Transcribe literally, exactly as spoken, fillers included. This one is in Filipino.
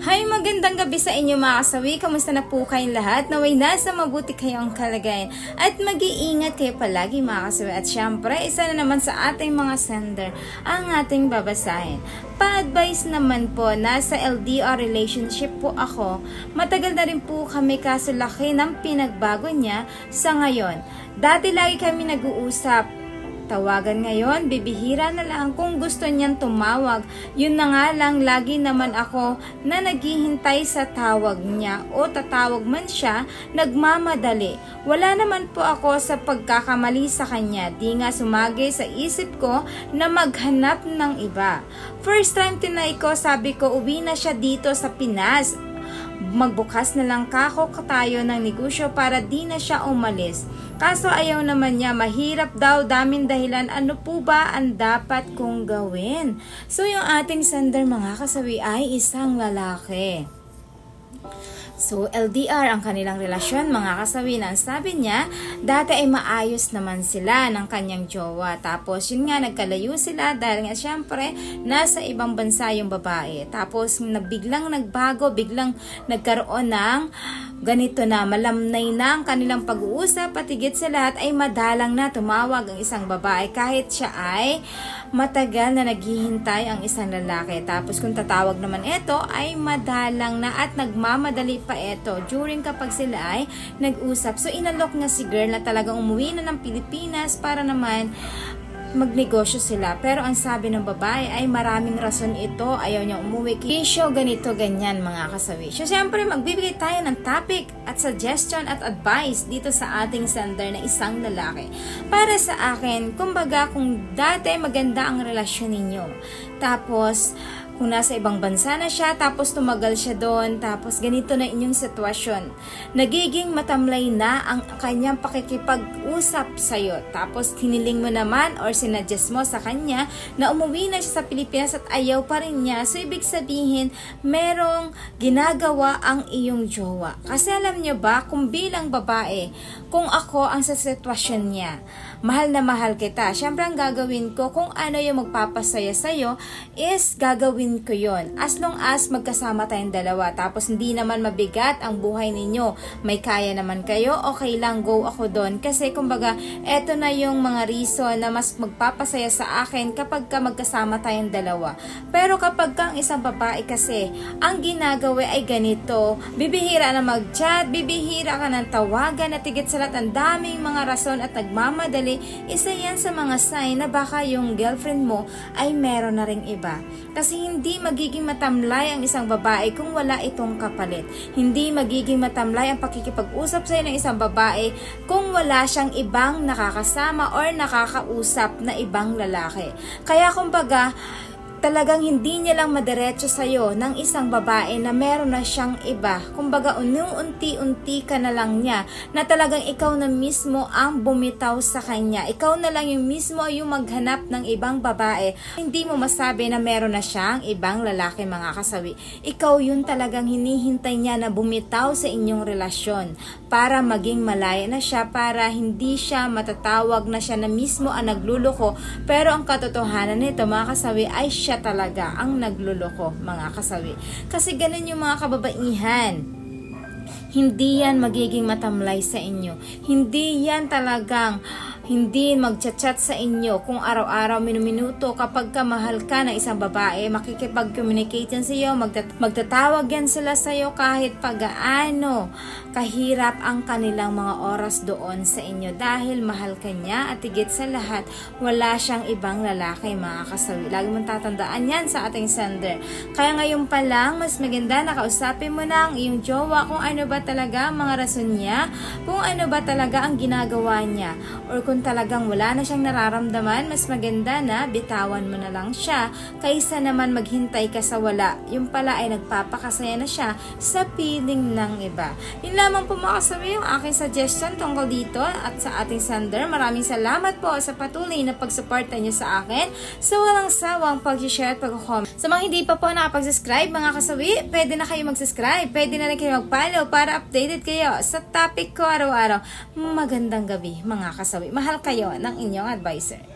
Hi, magandang gabi sa inyo mga kasawi. Kamusta na po kayong lahat? Naway nasa mabuti kayong kalagayan. At mag-iingat kayo palagi mga kasawi. At syempre, isa na naman sa ating mga sender ang ating babasahin. Pa-advise naman po, nasa L D R relationship po ako. Matagal na rin po kami kaso laki ng pinagbago niya sa ngayon. Dati lagi kami nag-uusap. Tawagan ngayon, bibihira na lang kung gusto niyang tumawag. Yun na nga lang, lagi naman ako na naghihintay sa tawag niya o tatawag man siya, nagmamadali. Wala naman po ako sa pagkakamali sa kanya. Di nga sumagi sa isip ko na maghanap ng iba. First time tinay ko, sabi ko uwi na siya dito sa Pinas. Magbukas na lang kako tayo ng negosyo para di na siya umalis. Kaso ayaw naman niya, mahirap daw, daming dahilan. Ano po ba ang dapat kong gawin? So yung ating sender mga kasawi ay isang lalaki. So, L D R ang kanilang relasyon, mga kasawi, na sabi niya, dati ay maayos naman sila ng kanyang jowa. Tapos, yun nga, nagkalayo sila dahil nga syempre, nasa ibang bansa yung babae. Tapos, biglang nagbago, biglang nagkaroon ng ganito na, malamnay na ang kanilang pag-uusap, patigit sa lahat ay madalang na tumawag ang isang babae kahit siya ay matagal na naghihintay ang isang lalaki. Tapos, kung tatawag naman ito, ay madalang na at nagmamadali pa ito during kapag sila ay nag-usap. So, inalok nga si girl na talagang umuwi na ng Pilipinas para naman magnegosyo sila. Pero ang sabi ng babae ay maraming rason ito. Ayaw niya umuwi. Kisyo, ganito, ganyan mga kasawi. So, siyempre, magbibigay tayo ng topic at suggestion at advice dito sa ating sender na isang lalaki. Para sa akin, kumbaga, kung dati maganda ang relasyon ninyo, tapos kung nasa ibang bansa na siya, tapos tumagal siya doon, tapos ganito na inyong sitwasyon. Nagiging matamlay na ang kanyang pakikipag-usap sa'yo. Tapos hiniling mo naman or sinadjust mo sa kanya na umuwi na siya sa Pilipinas at ayaw pa rin niya. So, ibig sabihin, merong ginagawa ang iyong jowa. Kasi alam niyo ba, kung bilang babae, kung ako ang sa sitwasyon niya, mahal na mahal kita, syempre ang gagawin ko, kung ano yung magpapasaya sa'yo, is gagawin ko yon. As long as magkasama tayong dalawa, tapos hindi naman mabigat ang buhay ninyo, may kaya naman kayo, okay lang, go ako doon. Kasi kumbaga, eto na yung mga reason na mas magpapasaya sa akin kapag ka magkasama tayong dalawa. Pero kapag kang isang babae kasi, ang ginagawa ay ganito, bibihira na mag-chat, bibihira ka ng tawagan, at tigit sa lahat, ang daming mga rason at nagmamadali, isa yan sa mga sign na baka yung girlfriend mo ay meron na ring iba. Kasi hindi magiging matamlay ang isang babae kung wala itong kapalit. Hindi magiging matamlay ang pakikipag-usap sa'yo ng isang babae kung wala siyang ibang nakakasama or nakakausap na ibang lalaki. Kaya kumbaga, talagang hindi niya lang madiretso sa'yo ng isang babae na meron na siyang iba. Kumbaga, unti-unti ka na lang niya na talagang ikaw na mismo ang bumitaw sa kanya. Ikaw na lang yung mismo yung maghanap ng ibang babae. Hindi mo masabi na meron na siyang ibang lalaki, mga kasawi. Ikaw yun talagang hinihintay niya na bumitaw sa inyong relasyon para maging malaya na siya, para hindi siya matatawag na siya na mismo ang nagluloko. Pero ang katotohanan nito, mga kasawi, ay siya talaga ang nagluloko, mga kasawi. Kasi ganun yung mga kababaihan. Hindi yan magiging matamlay sa inyo. Hindi yan talagang hindi magchat-chat sa inyo kung araw-araw, minuminuto. Kapag ka mahal ka ng isang babae, makikipag-communicate yan sa iyo, magtat magtatawag yan sila sa iyo kahit pagaano kahirap ang kanilang mga oras doon sa inyo dahil mahal ka niya at higit sa lahat, wala siyang ibang lalaki, mga kasawi. Lagi mong tatandaan yan sa ating sender. Kaya ngayon pa lang, mas maganda na kausapin mo na ang iyong jowa kung ano ba talaga ang mga rason niya, kung ano ba talaga ang ginagawa niya, or kung talagang wala na siyang nararamdaman, mas maganda na bitawan mo na lang siya kaysa naman maghintay ka sa wala. Yung pala ay nagpapakasaya na siya sa piling ng iba. Yun lamang po mga kasawi yung aking suggestion tungkol dito at sa ating sender. Maraming salamat po sa patuloy na pagsuporta niyo sa akin, sa walang sawang pag-share at pag-comment. Sa mga hindi pa po nakapag-subscribe, mga kasawi, pwede na kayo mag-subscribe, pwede na rin kayo mag-follow para updated kayo sa topic ko araw-araw. Magandang gabi, mga kasawi. Mahal kayo ng inyong advisor.